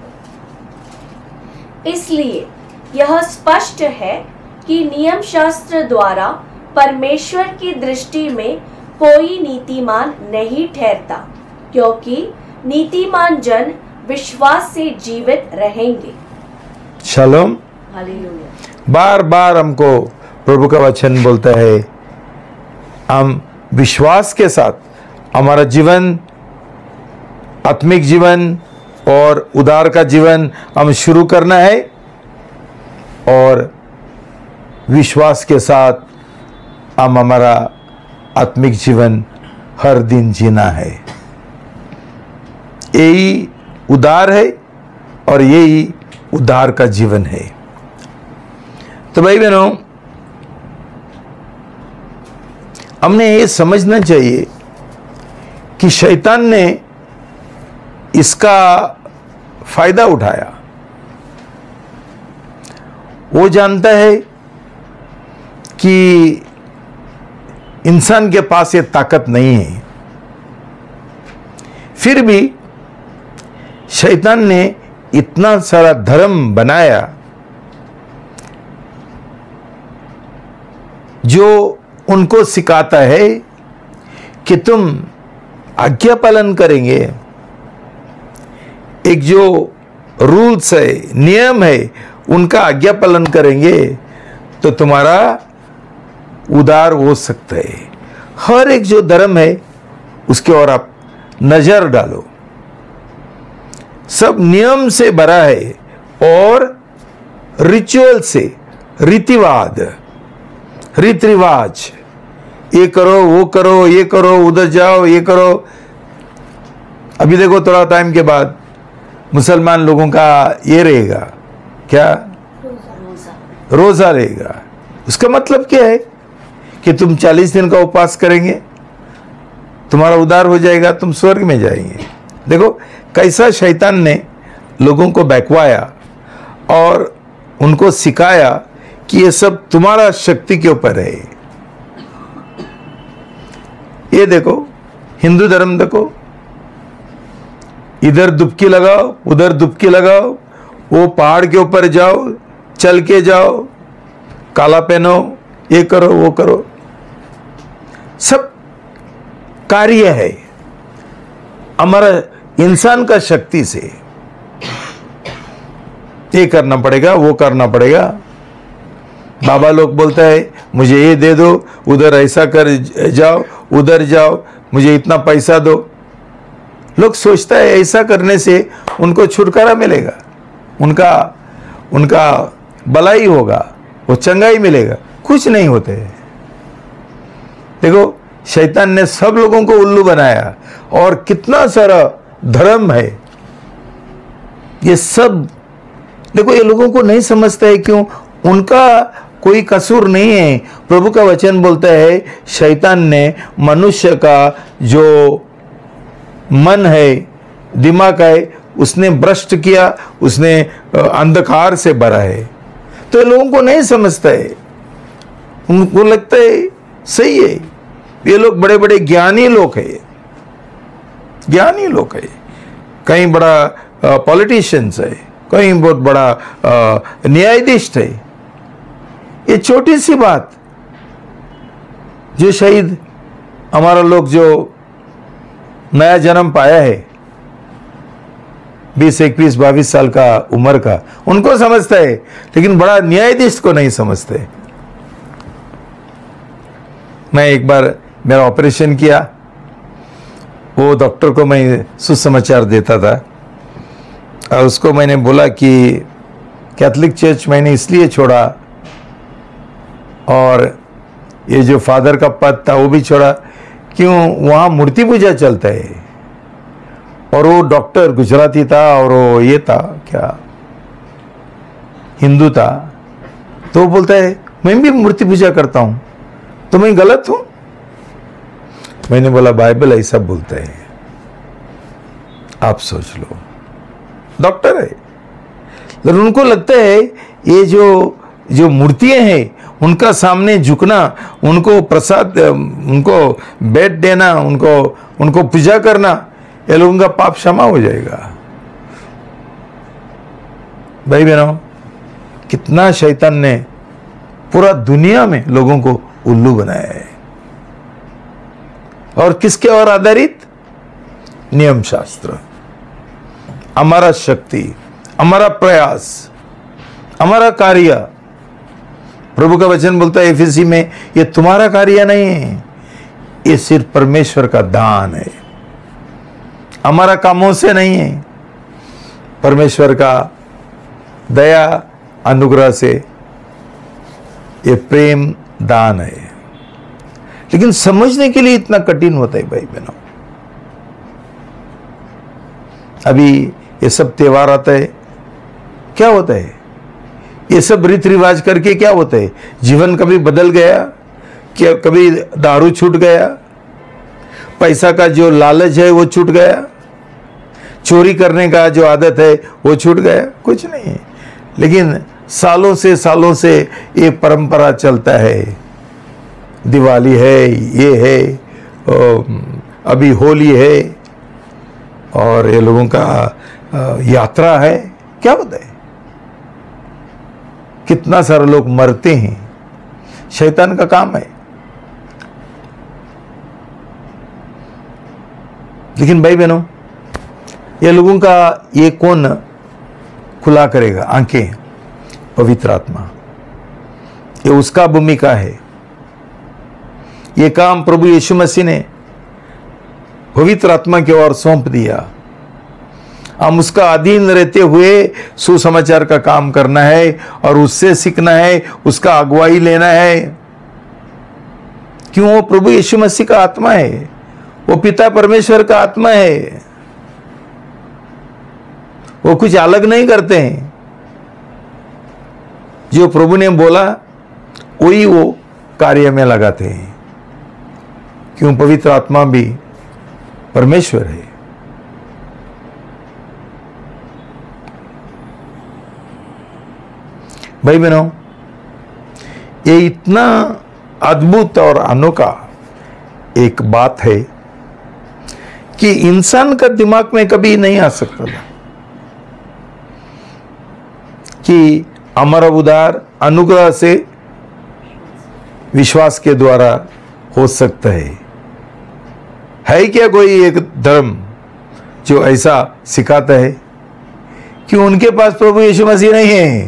इसलिए यह स्पष्ट है कि नियम शास्त्र द्वारा परमेश्वर की दृष्टि में कोई नीतिमान नहीं ठहरता, क्योंकि नीतिमान जन विश्वास से जीवित रहेंगे। शालोम। हालेलुया। बार बार हमको प्रभु का वचन बोलता है, हम विश्वास के साथ हमारा जीवन, आत्मिक जीवन और उद्धार का जीवन हम शुरू करना है और विश्वास के साथ हम हमारा आत्मिक जीवन हर दिन जीना है। यही उद्धार है और यही उद्धार का जीवन है। तो भाई बहनों, हमने ये समझना चाहिए कि शैतान ने इसका फायदा उठाया। वो जानता है कि इंसान के पास ये ताकत नहीं है, फिर भी शैतान ने इतना सारा धर्म बनाया जो उनको सिखाता है कि तुम आज्ञा पालन करेंगे, एक जो रूल्स है, नियम है, उनका आज्ञा पालन करेंगे तो तुम्हारा उद्धार हो सकता है। हर एक जो धर्म है उसके ओर आप नजर डालो, सब नियम से भरा है और रिचुअल से, रीतिवाद, रीति रिवाज, ये करो वो करो, ये करो उधर जाओ, ये करो। अभी देखो थोड़ा टाइम के बाद मुसलमान लोगों का ये रहेगा, क्या? रोजा रहेगा। उसका मतलब क्या है कि तुम 40 दिन का उपवास करेंगे, तुम्हारा उद्धार हो जाएगा, तुम स्वर्ग में जाएंगे। देखो कैसा शैतान ने लोगों को बहकवाया और उनको सिखाया कि ये सब तुम्हारा शक्ति के ऊपर है। ये देखो हिंदू धर्म, देखो इधर डुबकी लगाओ, उधर डुबकी लगाओ, वो पहाड़ के ऊपर जाओ, चल के जाओ, काला पहनो, ये करो वो करो, सब कार्य है हमारा इंसान का शक्ति से। ये करना पड़ेगा, वो करना पड़ेगा। बाबा लोग बोलता है मुझे ये दे दो, उधर ऐसा कर जाओ, उधर जाओ, मुझे इतना पैसा दो। लोग सोचता है ऐसा करने से उनको छुटकारा मिलेगा, उनका भलाई होगा, वो चंगाई मिलेगा। कुछ नहीं होते। देखो शैतान ने सब लोगों को उल्लू बनाया और कितना सारा धर्म है। ये सब देखो, ये लोगों को नहीं समझता है। क्यों? उनका कोई कसूर नहीं है। प्रभु का वचन बोलता है शैतान ने मनुष्य का जो मन है, दिमाग है, उसने भ्रष्ट किया, उसने अंधकार से भरा है। तो ये लोगों को नहीं समझता है। उनको लगता है सही है, ये लोग बड़े बड़े ज्ञानी लोग हैं, ज्ञानी लोग हैं, कहीं बड़ा पॉलिटिशियंस है, कहीं बहुत बड़ा न्यायाधीश है। ये छोटी सी बात जो शायद हमारा लोग जो नया जन्म पाया है, 20, 21, 22 साल का उम्र का, उनको समझता है, लेकिन बड़ा न्यायाधीश को नहीं समझते। मैं एक बार मेरा ऑपरेशन किया, वो डॉक्टर को मैं सुसमाचार देता था और उसको मैंने बोला कि कैथोलिक चर्च मैंने इसलिए छोड़ा और ये जो फादर का पद था वो भी छोड़ा, क्यों, वहाँ मूर्ति पूजा चलता है। और वो डॉक्टर गुजराती था और वो ये था क्या, हिंदू था। तो वो बोलता है मैं भी मूर्ति पूजा करता हूँ, तो मैं गलत हूँ? मैंने बोला बाइबल ऐसा बोलता है, आप सोच लो। डॉक्टर है, लेकिन उनको लगता है ये जो मूर्तियां हैं उनका सामने झुकना, उनको प्रसाद, उनको बेड देना, उनको पूजा करना, ये लोगों का पाप क्षमा हो जाएगा। भाई बहनों, कितना शैतान ने पूरा दुनिया में लोगों को उल्लू बनाया है, और किसके और आधारित? नियम शास्त्र। हमारा शक्ति, हमारा प्रयास, हमारा कार्य। प्रभु का वचन बोलता है एफिसी में, ये तुम्हारा कार्य नहीं है, ये सिर्फ परमेश्वर का दान है, हमारा कामों से नहीं है, परमेश्वर का दया अनुग्रह से ये प्रेम दान है। लेकिन समझने के लिए इतना कठिन होता है भाई बहनों। अभी ये सब त्योहार आता है, क्या होता है? ये सब रीति रिवाज करके क्या होता है? जीवन कभी बदल गया क्या? कभी दारू छूट गया? पैसा का जो लालच है वो छूट गया? चोरी करने का जो आदत है वो छूट गया? कुछ नहीं है। लेकिन सालों से ये परंपरा चलता है। दिवाली है, ये है, अभी होली है, और ये लोगों का यात्रा है। क्या होता है? कितना सारे लोग मरते हैं, शैतान का काम है। लेकिन भाई बहनों, ये लोगों का ये कौन खुला करेगा आंखें? पवित्र आत्मा। ये उसका भूमिका है। ये काम प्रभु यीशु मसीह ने पवित्र आत्मा की ओर सौंप दिया। हम उसका अधीन रहते हुए सुसमाचार का काम करना है और उससे सीखना है, उसका अगुवाई लेना है। क्यों? वो प्रभु यीशु मसीह का आत्मा है, वो पिता परमेश्वर का आत्मा है। वो कुछ अलग नहीं करते हैं। जो प्रभु ने बोला वही वो कार्य में लगाते हैं। क्यों? पवित्र आत्मा भी परमेश्वर है। भाई बहनों, ये इतना अद्भुत और अनोखा एक बात है कि इंसान का दिमाग में कभी नहीं आ सकता था कि हमारा उद्धार अनुग्रह से विश्वास के द्वारा हो सकता है क्या कोई एक धर्म जो ऐसा सिखाता है? कि उनके पास प्रभु यीशु मसीह नहीं है।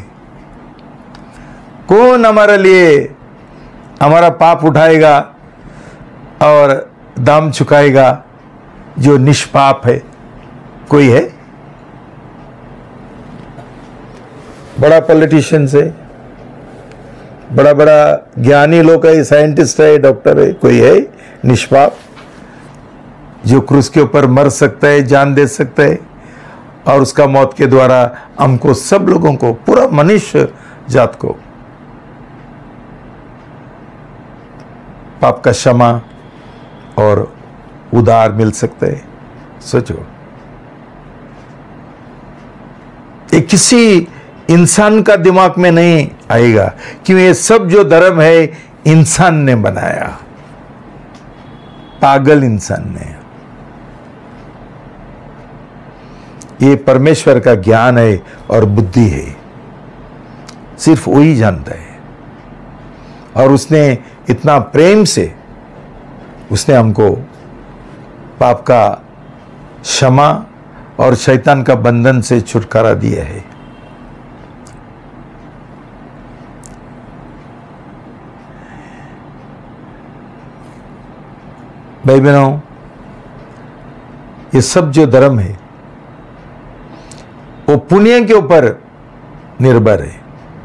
कौन हमारे लिए हमारा पाप उठाएगा और दाम चुकाएगा जो निष्पाप है? कोई है? बड़ा पॉलिटिशियन है, बड़ा बड़ा ज्ञानी लोग है, साइंटिस्ट है, डॉक्टर है, कोई है निष्पाप जो क्रूस के ऊपर मर सकता है, जान दे सकता है, और उसका मौत के द्वारा हमको, सब लोगों को, पूरा मनुष्य जात को पाप का क्षमा और उद्धार मिल सकता है? सोचो, ये किसी इंसान का दिमाग में नहीं आएगा। क्यों? ये सब जो धर्म है इंसान ने बनाया, पागल इंसान ने। ये परमेश्वर का ज्ञान है और बुद्धि है, सिर्फ वही जानता है। और उसने इतना प्रेम से उसने हमको पाप का क्षमा और शैतान का बंधन से छुटकारा दिया है। भाई बहनों, ये सब जो धर्म है वो पुण्य के ऊपर निर्भर है।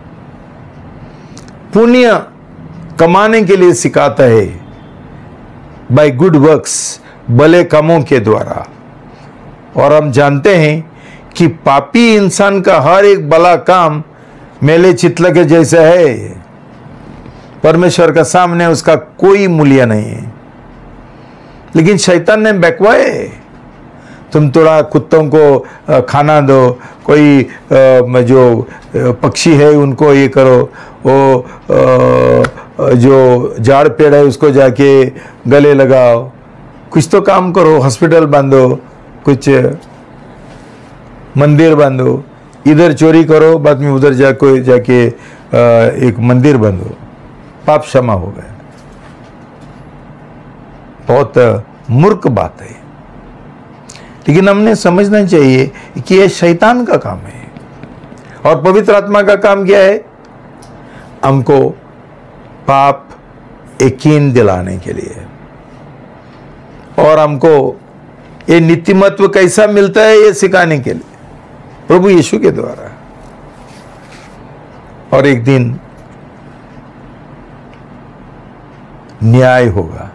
पुण्य कमाने के लिए सिखाता है बाय गुड वर्क्स, भले कामों के द्वारा। और हम जानते हैं कि पापी इंसान का हर एक भला काम मेले चितल के जैसा है, परमेश्वर का सामने उसका कोई मूल्य नहीं है। लेकिन शैतान ने बहकाए, तुम थोड़ा कुत्तों को खाना दो, कोई जो पक्षी है उनको ये करो, वो जो झाड़ पेड़ है उसको जाके गले लगाओ, कुछ तो काम करो, हॉस्पिटल बांधो, कुछ मंदिर बांधो, इधर चोरी करो, बाद में उधर जाके एक मंदिर बांधो, पाप क्षमा हो गया। बहुत मूर्ख बात है। लेकिन हमने समझना चाहिए कि यह शैतान का काम है और पवित्र आत्मा का काम क्या है? हमको पाप यकीन दिलाने के लिए, और हमको ये नीतिमत्व कैसा मिलता है ये सिखाने के लिए प्रभु यीशु के द्वारा। और एक दिन न्याय होगा।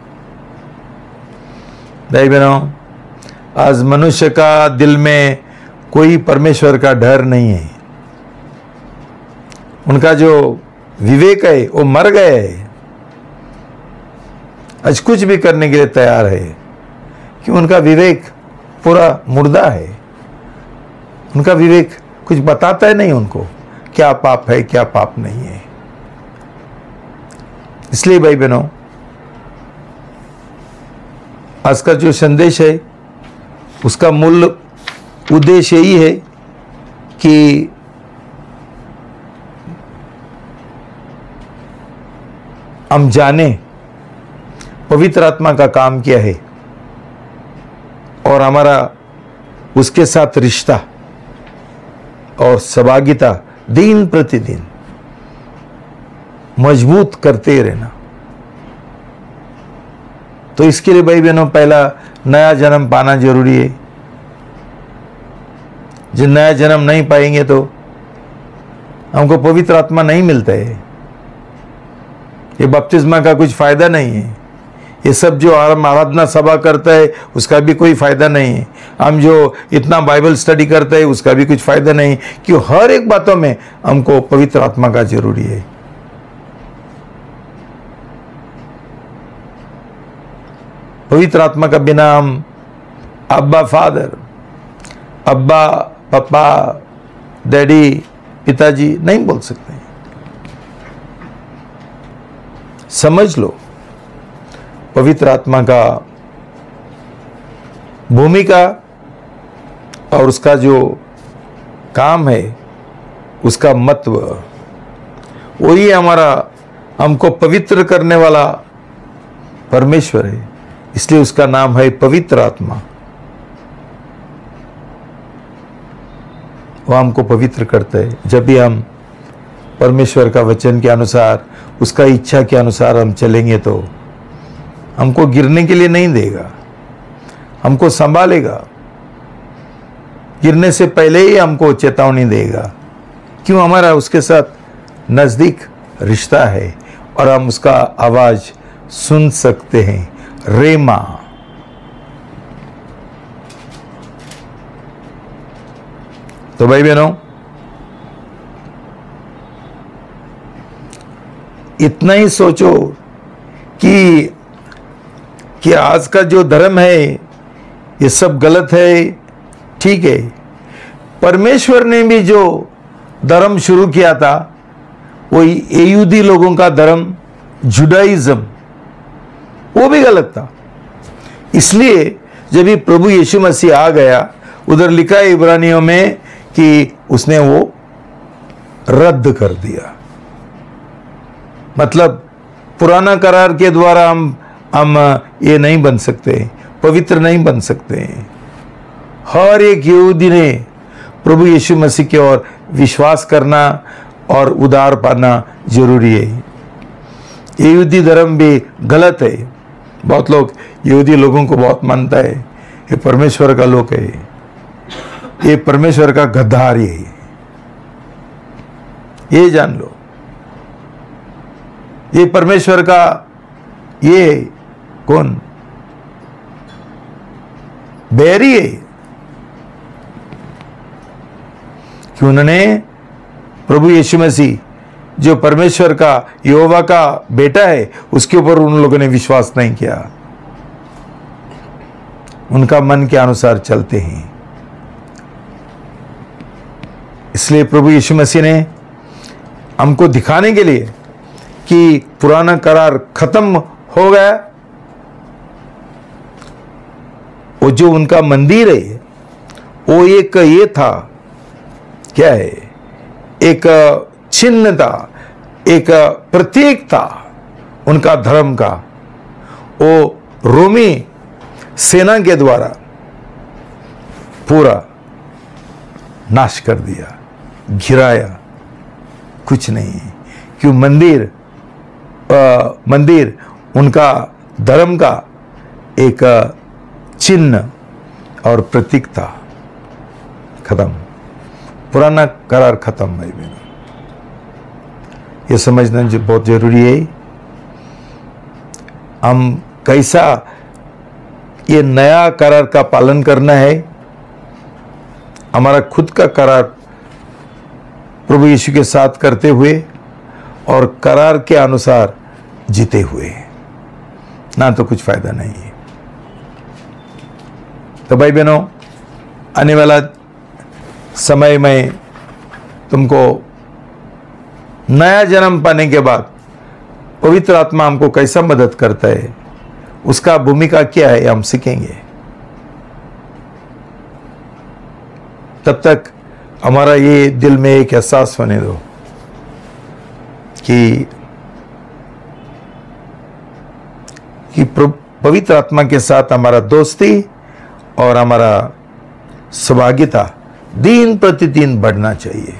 भाई बहनों, आज मनुष्य का दिल में कोई परमेश्वर का डर नहीं है। उनका जो विवेक है वो मर गया है। आज कुछ भी करने के लिए तैयार है कि उनका विवेक पूरा मुर्दा है। उनका विवेक कुछ बताता है नहीं उनको क्या पाप है क्या पाप नहीं है। इसलिए भाई बहनों, आज का जो संदेश है उसका मूल उद्देश्य यही है कि हम जाने पवित्र आत्मा का काम क्या है और हमारा उसके साथ रिश्ता और सहभागिता दिन प्रतिदिन मजबूत करते रहना। तो इसके लिए भाई बहनों, पहला नया जन्म पाना जरूरी है। जो नया जन्म नहीं पाएंगे तो हमको पवित्र आत्मा नहीं मिलता है। ये बपतिस्मा का कुछ फायदा नहीं है। ये सब जो आराधना सभा करता है उसका भी कोई फायदा नहीं है। हम जो इतना बाइबल स्टडी करते हैं उसका भी कुछ फायदा नहीं, क्यों हर एक बातों में हमको पवित्र आत्मा का जरूरी है। पवित्र आत्मा का बिना हम अब्बा फादर, अब्बा पापा, डैडी, पिताजी नहीं बोल सकते। समझ लो, पवित्र आत्मा का भूमिका और उसका जो काम है, उसका महत्व, वही हमारा हमको पवित्र करने वाला परमेश्वर है। इसलिए उसका नाम है पवित्र आत्मा। वो हमको पवित्र करता है। जब भी हम परमेश्वर का वचन के अनुसार, उसका इच्छा के अनुसार हम चलेंगे तो हमको गिरने के लिए नहीं देगा, हमको संभालेगा। गिरने से पहले ही हमको चेतावनी देगा, क्यों हमारा उसके साथ नजदीक रिश्ता है और हम उसका आवाज सुन सकते हैं। रेमा। तो भाई बहनों, इतना ही सोचो कि आज का जो धर्म है ये सब गलत है। ठीक है, परमेश्वर ने भी जो धर्म शुरू किया था वो यहूदी लोगों का धर्म, जुडाइज्म, वो भी गलत था। इसलिए जब भी प्रभु यीशु मसीह आ गया, उधर लिखा है इब्रानियों में कि उसने वो रद्द कर दिया। मतलब पुराना करार के द्वारा हम ये नहीं बन सकते, पवित्र नहीं बन सकते। हर एक यहूदी ने प्रभु यीशु मसीह की ओर विश्वास करना और उद्धार पाना जरूरी है। यहूदी धर्म भी गलत है। बहुत लोग यहूदी लोगों को बहुत मानता है, ये परमेश्वर का लोग है, ये परमेश्वर का गद्दार है। ये जान लो, ये परमेश्वर का ये कौन बैरी है कि उन्होंने प्रभु यीशु मसीह जो परमेश्वर का यहोवा का बेटा है उसके ऊपर उन लोगों ने विश्वास नहीं किया, उनका मन के अनुसार चलते हैं। इसलिए प्रभु यीशु मसीह ने हमको दिखाने के लिए कि पुराना करार खत्म हो गया, वो जो उनका मंदिर है वो एक ये था, क्या है, एक चिन्ह था, एक प्रतीक था उनका धर्म का। वो रोमी सेना के द्वारा पूरा नाश कर दिया, गिराया, कुछ नहीं। क्यों? मंदिर उनका धर्म का एक चिन्ह और प्रतीक था। खत्म, पुराना करार खत्म भाई बहनों। ये समझना जो बहुत जरूरी है, हम कैसा ये नया करार का पालन करना है, हमारा खुद का करार प्रभु यीशु के साथ करते हुए और करार के अनुसार जीते हुए, ना तो कुछ फायदा नहीं है। तो भाई बहनों, आने वाला समय में तुमको नया जन्म पाने के बाद पवित्र आत्मा हमको कैसा मदद करता है, उसका भूमिका क्या है, हम सीखेंगे। तब तक हमारा ये दिल में एक एहसास होने दो कि पवित्र आत्मा के साथ हमारा दोस्ती और हमारा सहभागिता दिन प्रतिदिन बढ़ना चाहिए।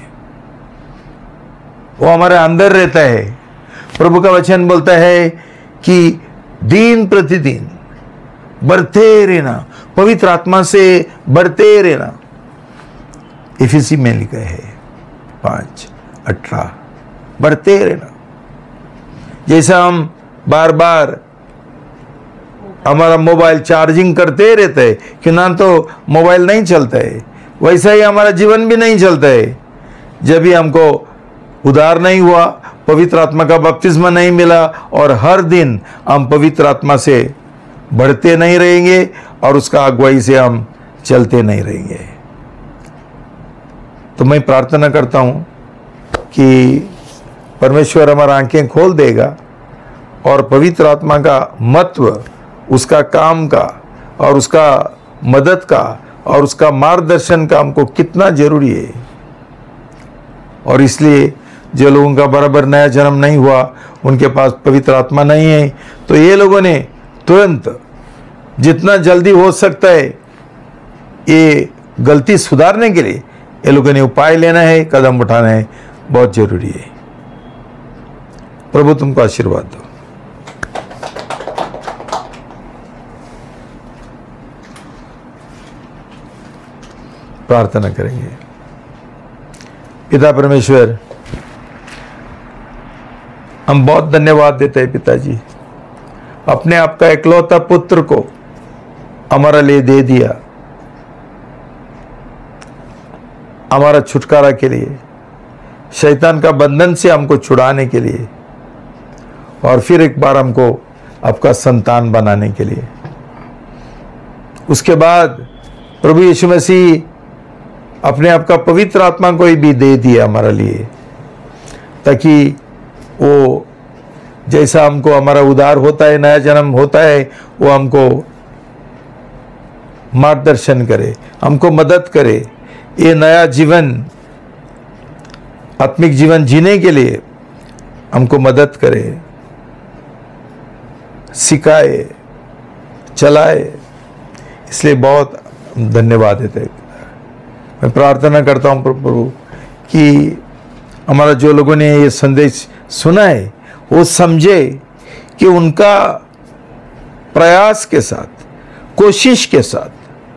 वो हमारे अंदर रहता है। प्रभु का वचन बोलता है कि दिन प्रतिदिन बढ़ते रहना, पवित्र आत्मा से बढ़ते रहना। इफिसी में लिखा है 5:18, बढ़ते रहना। जैसा हम बार बार हमारा मोबाइल चार्जिंग करते रहते हैं कि ना तो मोबाइल नहीं चलता है, वैसा ही हमारा जीवन भी नहीं चलता है। जब भी हमको उद्धार नहीं हुआ, पवित्र आत्मा का बपतिस्मा नहीं मिला और हर दिन हम पवित्र आत्मा से बढ़ते नहीं रहेंगे और उसका अगुवाई से हम चलते नहीं रहेंगे। तो मैं प्रार्थना करता हूं कि परमेश्वर हमारा आंखें खोल देगा और पवित्र आत्मा का महत्व, उसका काम का और उसका मदद का और उसका मार्गदर्शन का हमको कितना जरूरी है। और इसलिए जो लोगों का बराबर नया जन्म नहीं हुआ, उनके पास पवित्र आत्मा नहीं है, तो ये लोगों ने तुरंत जितना जल्दी हो सकता है ये गलती सुधारने के लिए ये लोगों ने उपाय लेना है, कदम उठाना है, बहुत जरूरी है। प्रभु तुमको आशीर्वाद दो। प्रार्थना करेंगे। पिता परमेश्वर, हम बहुत धन्यवाद देते हैं पिताजी, अपने आप का इकलौता पुत्र को हमारा लिए दे दिया, हमारा छुटकारा के लिए, शैतान का बंधन से हमको छुड़ाने के लिए और फिर एक बार हमको आपका संतान बनाने के लिए। उसके बाद प्रभु यीशु मसीह अपने आप का पवित्र आत्मा को भी दे दिया हमारे लिए, ताकि वो जैसा हमको हमारा उद्धार होता है, नया जन्म होता है, वो हमको मार्गदर्शन करे, हमको मदद करे, ये नया जीवन, आत्मिक जीवन जीने के लिए हमको मदद करे, सिखाए, चलाए। इसलिए बहुत धन्यवाद देते हैं। मैं प्रार्थना करता हूँ प्रभु कि हमारा जो लोगों ने ये संदेश सुना है वो समझे कि उनका प्रयास के साथ, कोशिश के साथ,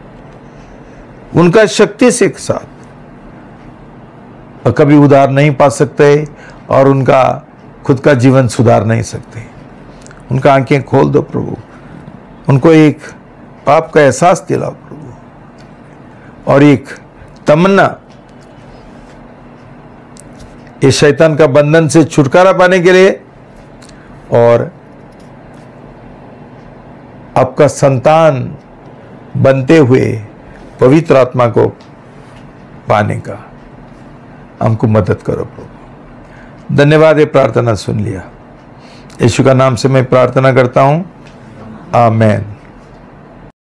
उनका शक्ति से साथ कभी उधार नहीं पा सकते और उनका खुद का जीवन सुधार नहीं सकते। उनका आंखें खोल दो प्रभु, उनको एक पाप का एहसास दिलाओ प्रभु और एक तमन्ना इस शैतान का बंधन से छुटकारा पाने के लिए और आपका संतान बनते हुए पवित्र आत्मा को पाने का हमको मदद करो प्रभु। धन्यवाद, ये प्रार्थना सुन लिया। यीशु का नाम से मैं प्रार्थना करता हूं, आमेन।